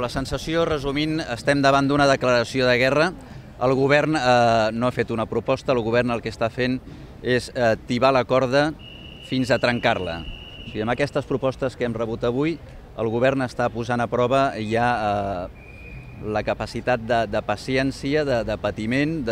La sensació, resumint, estem davant d'una declaració de guerra. El govern no ha fet una proposta, el govern el que està fent és tibar la corda fins a trencar-la. O sigui, amb aquestes propostes que hem rebut avui, el govern està posant a prova ja la capacitat de paciència, de patiment,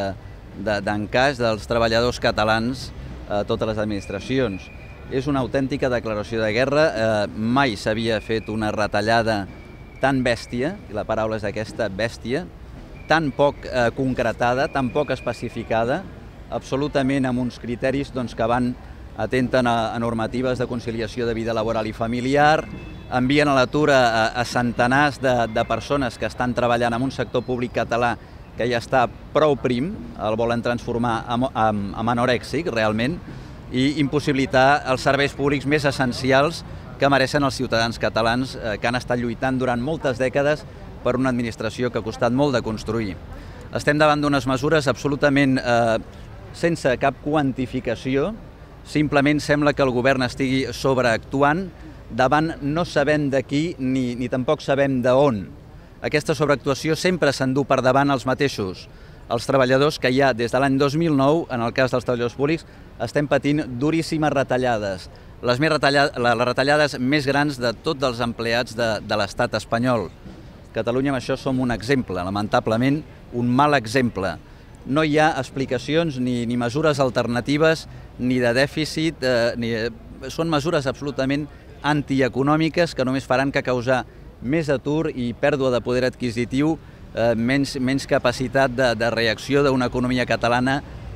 d'encaix dels treballadors catalans a totes les administracions. És una autèntica declaració de guerra. Mai s'havia fet una retallada tan bèstia, i la paraula és aquesta, bèstia, tan poc concretada, tan poc especificada, absolutament amb uns criteris que van atenten a normatives de conciliació de vida laboral i familiar, envien a l'atur a centenars de persones que estan treballant en un sector públic català que ja està prou prim, el volen transformar en anorèxic, realment, i impossibilitar els serveis públics més essencials que mereixen els ciutadans catalans que han estat lluitant durant moltes dècades per una administració que ha costat molt de construir. Estem davant d'unes mesures absolutament sense cap quantificació. Simplement sembla que el govern estigui sobreactuant davant no sabem de qui ni tampoc sabem d'on. Aquesta sobreactuació sempre s'endú per davant els mateixos. Els treballadors que ja des de l'any 2009, en el cas dels treballadors públics, estem patint duríssimes retallades. Les retallades més grans de tots els empleats de l'estat espanyol. Catalunya amb això som un exemple, lamentablement un mal exemple. No hi ha explicacions ni mesures alternatives ni de dèficit, són mesures absolutament antieconòmiques que només faran que causar més atur i pèrdua de poder adquisitiu, menys capacitat de reacció d'una economia catalana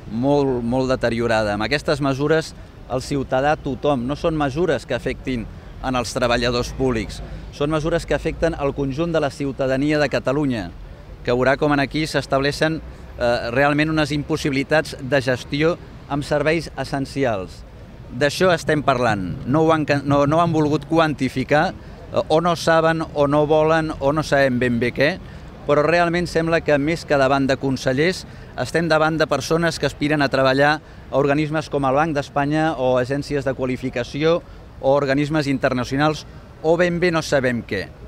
molt deteriorada. Amb aquestes mesures el ciutadà, tothom, no són mesures que afectin en els treballadors públics, són mesures que afecten el conjunt de la ciutadania de Catalunya, que veurà com aquí s'estableixen realment unes impossibilitats de gestió amb serveis essencials. D'això estem parlant, no ho han volgut quantificar, o no saben, o no volen, o no sabem ben bé què, però realment sembla que més que davant de consellers estem davant de persones que aspiren a treballar a organismes com el Banc d'Espanya o agències de qualificació o organismes internacionals o ben bé no sabem què.